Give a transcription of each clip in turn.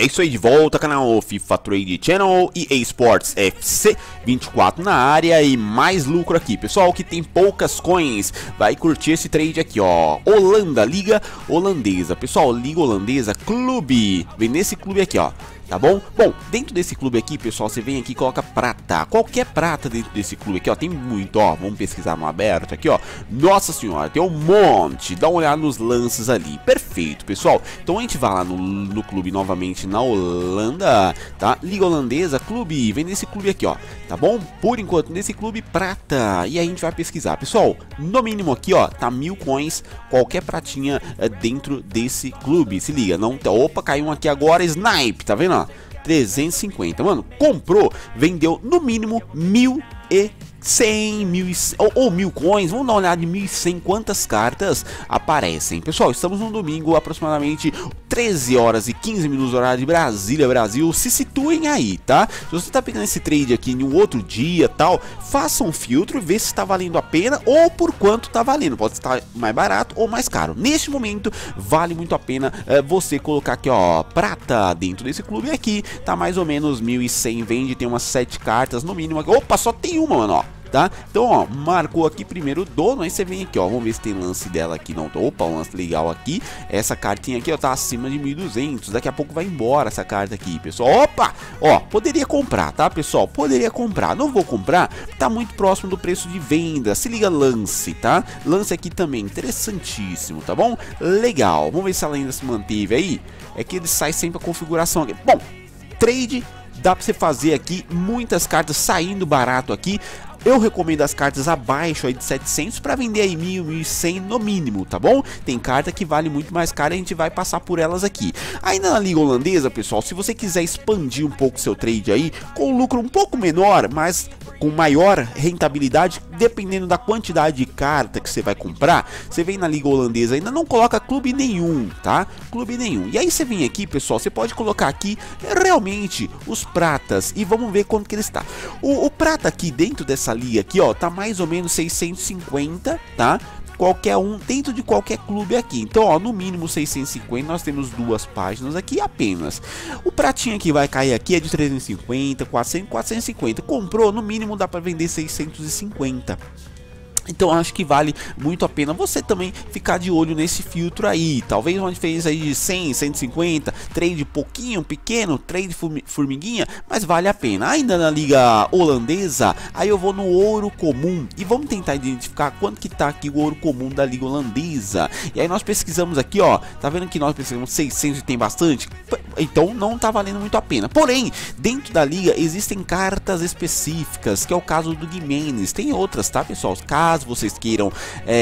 É isso aí, de volta, canal FIFA Trade Channel e eSports FC 24 na área e mais lucro aqui. Pessoal que tem poucas coins, vai curtir esse trade aqui, ó. Holanda, Liga Holandesa. Pessoal, Liga Holandesa, clube. Vem nesse clube aqui, ó. Tá bom? Bom, dentro desse clube aqui, pessoal, você vem aqui e coloca prata. Qualquer prata dentro desse clube aqui, ó. Tem muito, ó. Vamos pesquisar no aberto aqui, ó. Nossa senhora, tem um monte. Dá uma olhada nos lances ali. Perfeito, pessoal. Então a gente vai lá no clube novamente na Holanda, tá? Liga Holandesa, clube. Vem nesse clube aqui, ó. Tá bom? Por enquanto, nesse clube, prata. E aí a gente vai pesquisar. Pessoal, no mínimo aqui, ó, tá 1000 coins. Qualquer pratinha dentro desse clube. Se liga, não... Opa, caiu um aqui agora. Snipe, tá vendo, ó? 350, mano, comprou, vendeu no mínimo 1.100, ou 1000 coins. Vamos dar uma olhada de 1.100 quantas cartas aparecem. Pessoal, estamos no domingo, aproximadamente 13 horas e 15 minutos horário de Brasília, Brasil. Se situem aí, tá? Se você tá pegando esse trade aqui em um outro dia, tal, faça um filtro e vê se está valendo a pena ou por quanto tá valendo. Pode estar mais barato ou mais caro. Neste momento, vale muito a pena você colocar aqui, ó, prata dentro desse clube aqui. Tá mais ou menos 1.100, vende, tem umas 7 cartas no mínimo. Opa, só tem uma, mano, ó. Tá? Então, ó, marcou aqui primeiro o dono, aí você vem aqui, ó, vamos ver se tem lance dela aqui, não, opa, um lance legal aqui, essa cartinha aqui, ó, tá acima de 1.200, daqui a pouco vai embora essa carta aqui, pessoal, opa, ó, poderia comprar, tá, pessoal, poderia comprar, não vou comprar, tá muito próximo do preço de venda, se liga lance, tá, lance aqui também, interessantíssimo, tá bom, legal, vamos ver se ela ainda se manteve aí, é que ele sai sempre a configuração aqui, bom, trade, dá pra você fazer aqui, muitas cartas saindo barato aqui. Eu recomendo as cartas abaixo aí de 700 para vender aí 1.000, 1.100 no mínimo, tá bom? Tem carta que vale muito mais caro e a gente vai passar por elas aqui. Ainda na Liga Holandesa, pessoal, se você quiser expandir um pouco seu trade aí, com um lucro um pouco menor, mas com maior rentabilidade, dependendo da quantidade de carta que você vai comprar, você vem na Liga Holandesa, ainda não coloca clube nenhum, tá? Clube nenhum. E aí você vem aqui, pessoal, você pode colocar aqui realmente os pratas e vamos ver quanto que ele está. O prata aqui dentro dessa liga aqui, ó, tá mais ou menos 650, tá? Qualquer um, dentro de qualquer clube aqui. Então, ó, no mínimo 650, nós temos 2 páginas aqui apenas. O pratinho que vai cair aqui é de 350, 400, 450. Comprou, no mínimo dá para vender 650. Então acho que vale muito a pena você também ficar de olho nesse filtro aí. Talvez uma diferença aí de 100, 150, trade pouquinho, pequeno, trade formiguinha, mas vale a pena. Ainda na Liga Holandesa, aí eu vou no ouro comum e vamos tentar identificar quanto que tá aqui o ouro comum da Liga Holandesa. E aí nós pesquisamos aqui, ó, tá vendo que nós pesquisamos 600 e tem bastante? Então não tá valendo muito a pena. Porém, dentro da liga existem cartas específicas, que é o caso do Gimenez. Tem outras, tá, pessoal? Caso vocês queiram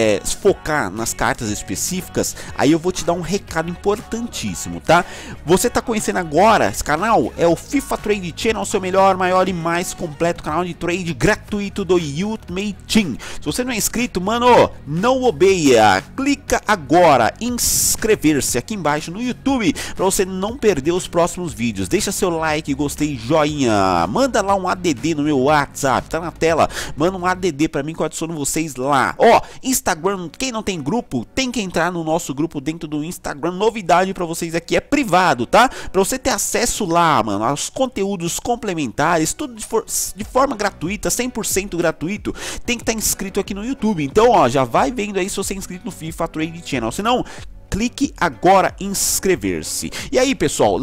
focar nas cartas específicas, aí eu vou te dar um recado importantíssimo, tá? Você tá conhecendo agora esse canal? É o FIFA Trade Channel, seu melhor, maior e mais completo canal de trade gratuito do Ultimate Team. Se você não é inscrito, mano, não bobeia. Clica agora em inscrever-se aqui embaixo no YouTube para você não perder os próximos vídeos. Deixa seu like, gostei, joinha. Manda lá um ADD no meu WhatsApp, tá na tela. Manda um ADD para mim que eu adiciono vocês lá. Ó, Instagram, quem não tem grupo, tem que entrar no nosso grupo dentro do Instagram. Novidade para vocês aqui, é privado, tá? Para você ter acesso lá, mano, aos conteúdos complementares, tudo de forma gratuita, 100% gratuito. Tem que estar inscrito aqui no YouTube. Então, ó, já vai vendo aí se você é inscrito no FIFA Trade Channel. Se não, clique agora em inscrever-se. E aí, pessoal,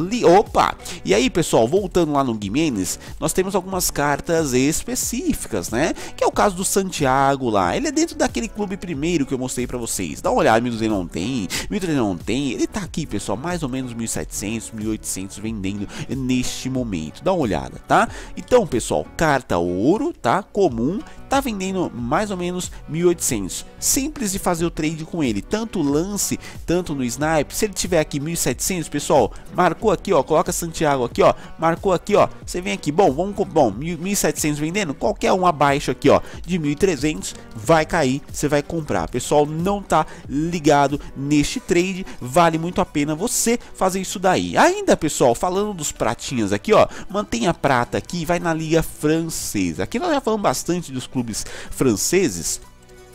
e aí, pessoal, voltando lá no Gimenez, nós temos algumas cartas específicas, né? Que é o caso do Santiago lá. Ele é dentro daquele clube primeiro que eu mostrei pra vocês. Dá uma olhada, 1.200 não tem, 1.300 não tem. Ele tá aqui, pessoal, mais ou menos 1.700, 1.800 vendendo neste momento. Dá uma olhada, tá? Então, pessoal, carta ouro, tá? Comum. Tá vendendo mais ou menos 1.800. Simples de fazer o trade com ele, tanto lance, tanto no snipe. Se ele tiver aqui 1.700, pessoal, marcou aqui, ó, coloca Santiago aqui, ó, marcou aqui, ó, você vem aqui, bom, 1.700 vendendo, qualquer um abaixo aqui, ó, de 1.300 vai cair, você vai comprar. Pessoal, não tá ligado neste trade, vale muito a pena você fazer isso daí. Ainda, pessoal, falando dos pratinhas aqui, ó, mantenha a prata aqui, vai na Liga Francesa. Aqui nós já falamos bastante dos clubes franceses.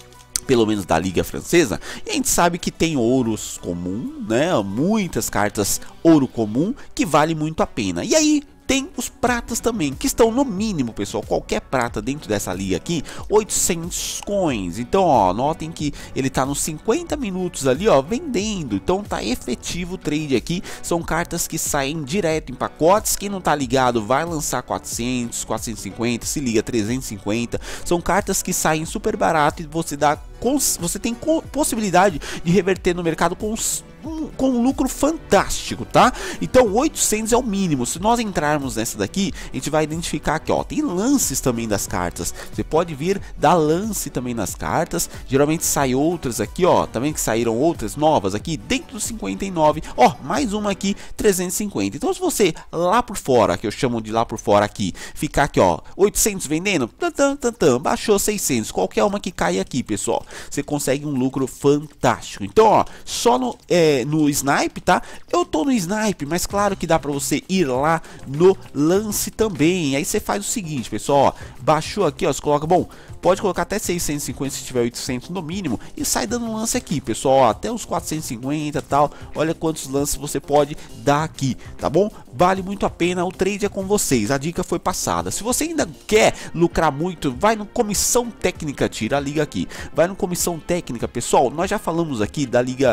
pelo menos da Liga Francesa, e a gente sabe que tem ouros comum, né? Muitas cartas ouro comum que vale muito a pena. E aí tem os pratas também, que estão no mínimo, pessoal, qualquer prata dentro dessa liga aqui, 800 coins. Então, ó, notem que ele tá nos 50 minutos ali, ó, vendendo. Então tá efetivo o trade aqui. São cartas que saem direto em pacotes. Quem não tá ligado vai lançar 400, 450, se liga 350. São cartas que saem super barato e você tem possibilidade de reverter no mercado com um lucro fantástico, tá? Então 800 é o mínimo. Se nós entrarmos nessa daqui, a gente vai identificar que, ó, tem lances também das cartas. Você pode vir dar lance também nas cartas. Geralmente sai outras aqui, ó, também que saíram outras novas aqui dentro dos 59. Ó, mais uma aqui, 350. Então se você lá por fora, que eu chamo de lá por fora aqui, ficar aqui, ó, 800 vendendo, baixou 600. Qualquer uma que cai aqui, pessoal, você consegue um lucro fantástico. Então, ó, só no snipe, tá? Eu tô no snipe, mas claro que dá pra você ir lá no lance também. Aí você faz o seguinte, pessoal, ó, baixou aqui, ó, você coloca, bom, pode colocar até 650 se tiver 800 no mínimo e sai dando lance aqui, pessoal, ó, até os 450 e tal. Olha quantos lances você pode dar aqui, tá bom? Vale muito a pena, o trade é com vocês, a dica foi passada. Se você ainda quer lucrar muito, vai no comissão técnica, tira a liga aqui, vai no comissão técnica, pessoal. Nós já falamos aqui da liga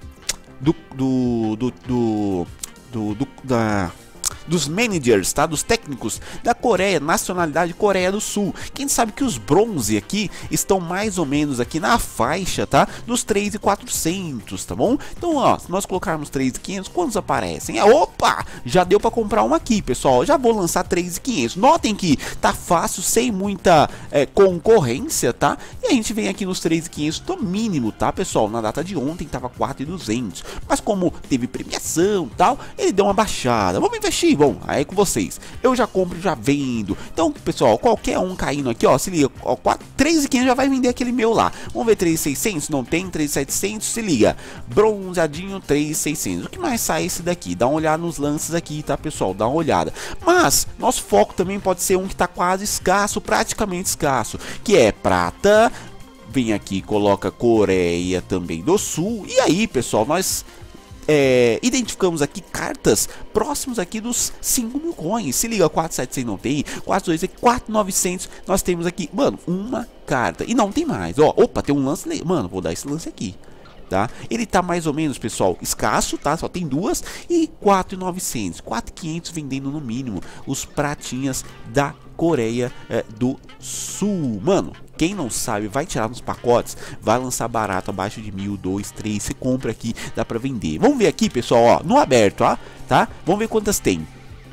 dos managers, tá? Dos técnicos da Coreia, nacionalidade Coreia do Sul. Quem sabe que os bronze aqui estão mais ou menos aqui na faixa, tá? Dos 3.400, tá bom? Então, ó, se nós colocarmos 3.500, quantos aparecem? Opa! Já deu para comprar uma aqui, pessoal. Já vou lançar 3.500. Notem que tá fácil, sem muita concorrência, tá? E a gente vem aqui nos 3.500 do mínimo, tá, pessoal? Na data de ontem tava 4.200, mas como teve premiação e tal, ele deu uma baixada. Vamos investir? Bom, aí é com vocês. Eu já compro e já vendo. Então, pessoal, qualquer um caindo aqui, ó, se liga, ó, 3.500 já vai vender aquele meu lá. Vamos ver 3.600? Não tem. 3.700, se liga. Bronzeadinho 3.600. O que mais sai esse daqui? Dá uma olhada nos lances aqui, tá, pessoal? Dá uma olhada. Mas nosso foco também pode ser um que tá quase escasso, praticamente escasso, que é prata. Vem aqui, coloca Coreia também do Sul. E aí, pessoal, nós identificamos aqui cartas próximos aqui dos 5.000 coins. Se liga, 4.700 não tem, 4.200, 4.900 nós temos aqui, mano, uma carta e não tem mais, ó. Opa, tem um lance, mano, vou dar esse lance aqui, tá? Ele tá mais ou menos, pessoal, escasso, tá? Só tem duas e 4.900, 4.500 vendendo no mínimo os pratinhas da Coreia do Sul, mano. Quem não sabe, vai tirar nos pacotes, vai lançar barato, abaixo de 1.000, 2, 3, você compra aqui, dá pra vender. Vamos ver aqui, pessoal, ó, no aberto, ó, tá? Vamos ver quantas tem.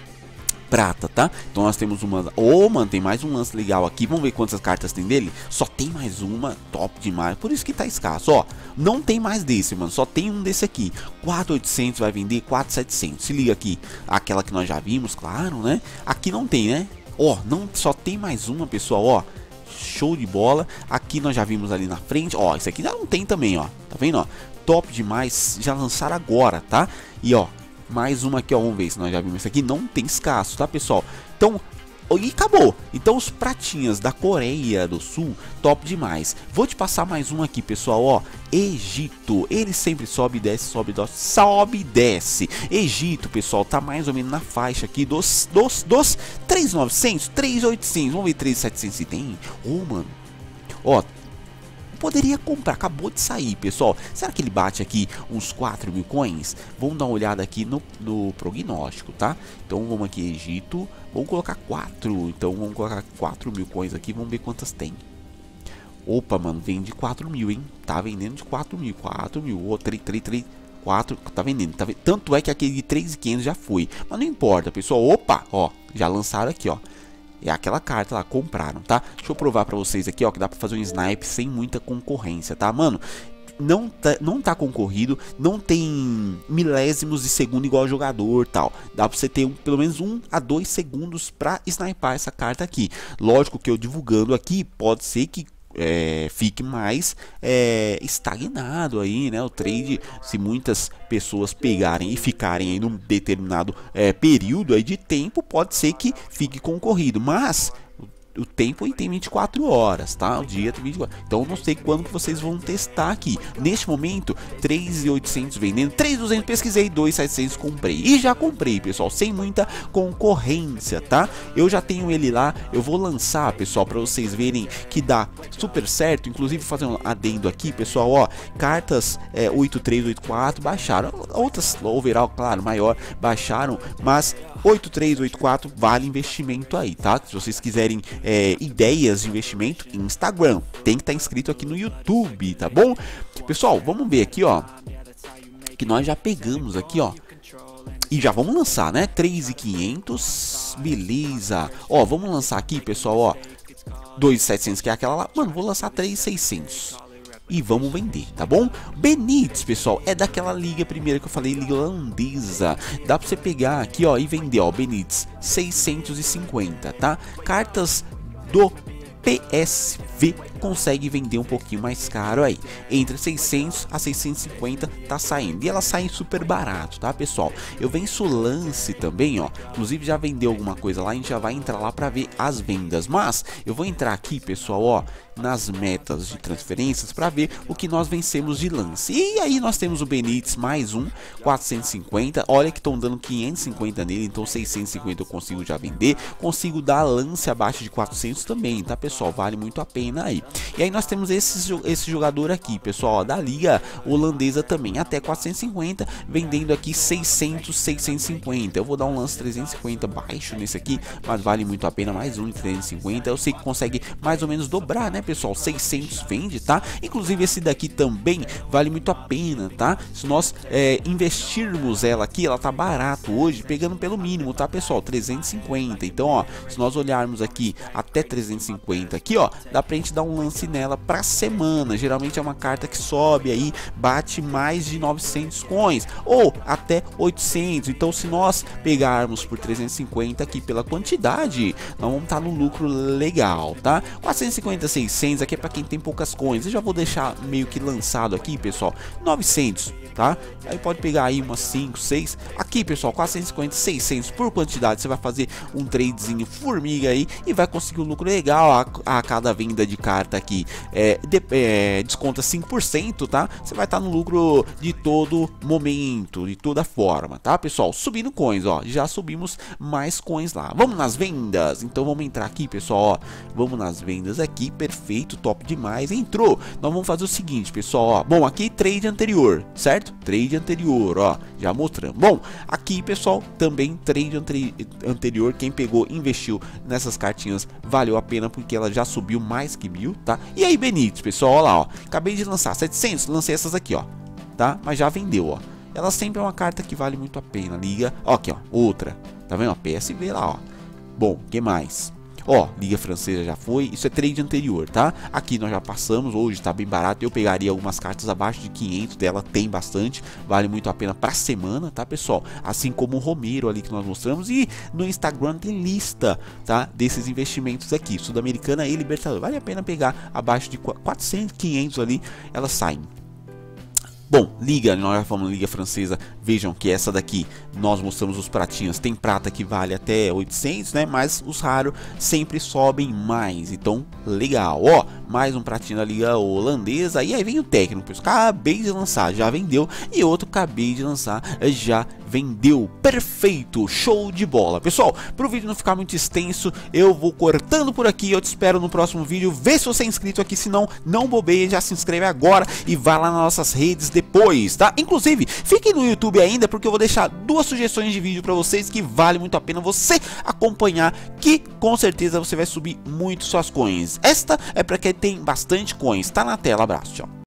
Prata, tá? Então nós temos uma... Oh, mano, tem mais um lance legal aqui. Vamos ver quantas cartas tem dele. Só tem mais uma, top demais. Por isso que tá escasso, ó. Não tem mais desse, mano. Só tem um desse aqui. 4.800 vai vender, 4.700. Se liga aqui. Aquela que nós já vimos, claro, né? Aqui não tem, né? Ó, não, só tem mais uma, pessoal, ó. Show de bola. Aqui nós já vimos ali na frente. Ó, esse aqui já não tem também, ó. Tá vendo, ó? Top demais. Já lançaram agora, tá? E, ó, mais uma aqui, ó. Vamos ver se nós já vimos. Esse aqui não tem escasso, tá, pessoal? Então, e acabou. Então os pratinhas da Coreia do Sul, top demais. Vou te passar mais um aqui, pessoal, ó. Egito, ele sempre sobe e desce, sobe e desce, sobe e desce. Egito, pessoal, tá mais ou menos na faixa aqui dos 3.900, 3.800. Vamos ver 3.700 se tem. Ô, mano, ó, poderia comprar, acabou de sair, pessoal. Será que ele bate aqui uns 4.000 coins? Vamos dar uma olhada aqui no prognóstico, tá? Então vamos aqui, Egito, vamos colocar 4. Então vamos colocar 4.000 coins aqui, vamos ver quantas tem. Opa, mano, vende 4.000, hein? Tá vendendo de 4.000, 4.000, ô, 3, 4, tá vendendo, tá vendendo. Tanto é que aquele de 3.500 já foi, mas não importa, pessoal. Opa, ó, já lançaram aqui, ó. É aquela carta lá, compraram, tá? Deixa eu provar pra vocês aqui, ó, que dá pra fazer um snipe sem muita concorrência, tá? Mano, não tá concorrido, não tem milésimos de segundo igual jogador, tal. Dá pra você ter pelo menos 1 a 2 segundos pra snipar essa carta aqui. Lógico que eu divulgando aqui, pode ser que fique mais estagnado aí, né? O trade, se muitas pessoas pegarem e ficarem aí num determinado período aí de tempo, pode ser que fique concorrido, mas o tempo tem 24 horas, tá? O dia tem 24. Então eu não sei quando que vocês vão testar aqui. Neste momento, 3.800 vendendo, 3.200 pesquisei, 2.700 comprei. E já comprei, pessoal, sem muita concorrência, tá? Eu já tenho ele lá, eu vou lançar, pessoal, para vocês verem que dá super certo. Inclusive fazer um adendo aqui, pessoal, ó, cartas 83, 84 baixaram, outras overall, claro, maior, baixaram, mas 83, 84 vale investimento aí, tá? Se vocês quiserem ideias de investimento, Instagram, tem que estar inscrito aqui no YouTube, tá bom? Pessoal, vamos ver aqui, ó, que nós já pegamos aqui, ó, e já vamos lançar, né? 3.500, beleza. Ó, vamos lançar aqui, pessoal, ó, 2.700, que é aquela lá. Mano, vou lançar 3.600 e vamos vender, tá bom? Benítez, pessoal, é daquela liga primeira que eu falei, liga holandesa. Dá pra você pegar aqui, ó, e vender, ó, Benítez 650, tá? Cartas do PSV consegue vender um pouquinho mais caro aí, entre 600 a 650 tá saindo, e elas saem super barato, tá, pessoal? Eu venço lance também, ó, inclusive já vendeu alguma coisa lá, a gente já vai entrar lá para ver as vendas, mas eu vou entrar aqui, pessoal, ó, nas metas de transferências para ver o que nós vencemos de lance. E aí nós temos o Benítez mais um 450, olha que estão dando 550 nele, então 650 eu consigo já vender, consigo dar lance abaixo de 400 também, tá, pessoal? Vale muito a pena aí. E aí nós temos esse jogador aqui, pessoal, ó, da liga holandesa também, até 450, vendendo aqui 600, 650. Eu vou dar um lance 350 baixo nesse aqui, mas vale muito a pena, mais um 350. Eu sei que consegue mais ou menos dobrar, né, pessoal? 600 vende, tá? Inclusive esse daqui também vale muito a pena, tá? Se nós investirmos ela aqui, ela tá barato hoje, pegando pelo mínimo, tá, pessoal? 350. Então, ó, se nós olharmos aqui até 350 aqui, ó, dá pra gente dar um lance nela pra semana. Geralmente é uma carta que sobe aí, bate mais de 900 coins ou até 800. Então, se nós pegarmos por 350 aqui pela quantidade, nós vamos estar no lucro legal, tá? 450, 600 aqui é para quem tem poucas coins. Eu já vou deixar meio que lançado aqui, pessoal, 900, tá? Aí pode pegar aí umas 5, 6. Aqui, pessoal, 450, 600 por quantidade. Você vai fazer um tradezinho formiga aí e vai conseguir um lucro legal a cada venda de carta aqui. Desconta 5%, tá? Você vai estar no lucro de todo momento, de toda forma, tá, pessoal? Subindo coins, ó, já subimos mais coins lá. Vamos nas vendas. Então vamos entrar aqui, pessoal, ó, vamos nas vendas aqui, perfeito, top demais, entrou. Nós vamos fazer o seguinte, pessoal, ó, bom, aqui trade anterior, certo? Trade anterior, ó, já mostrando. Bom, aqui, pessoal, também trade anterior, quem pegou, investiu nessas cartinhas, valeu a pena porque ela já subiu mais que 1000, tá? E aí, Benítez, pessoal, ó lá, ó, acabei de lançar 700, lancei essas aqui, ó, tá? Mas já vendeu, ó. Ela sempre é uma carta que vale muito a pena, liga, ó, aqui, ó, outra, tá vendo? Ó, PSV lá, ó. Bom, que mais? Ó, liga francesa já foi, isso é trade anterior, tá? Aqui nós já passamos, hoje tá bem barato, eu pegaria algumas cartas abaixo de 500 dela, tem bastante, vale muito a pena pra semana, tá, pessoal? Assim como o Romero ali que nós mostramos, e no Instagram tem lista, tá? Desses investimentos aqui, Sul-Americana e Libertadores, vale a pena pegar abaixo de 400, 500 ali, elas saem. Bom, liga, nós já falamos liga francesa, vejam que essa daqui, nós mostramos os pratinhos, tem prata que vale até 800, né, mas os raros sempre sobem mais, então legal, ó, mais um pratinho da liga holandesa, e aí vem o técnico, acabei de lançar, já vendeu, e outro acabei de lançar, já vendeu, perfeito, show de bola. Pessoal, para o vídeo não ficar muito extenso, eu vou cortando por aqui, eu te espero no próximo vídeo, vê se você é inscrito aqui, se não, não bobeia, já se inscreve agora e vai lá nas nossas redes depois, tá? Inclusive, fique no YouTube ainda, porque eu vou deixar duas sugestões de vídeo para vocês que vale muito a pena você acompanhar, que com certeza você vai subir muito suas coins. Esta é para quem tem bastante coins, tá na tela, abraço, tchau.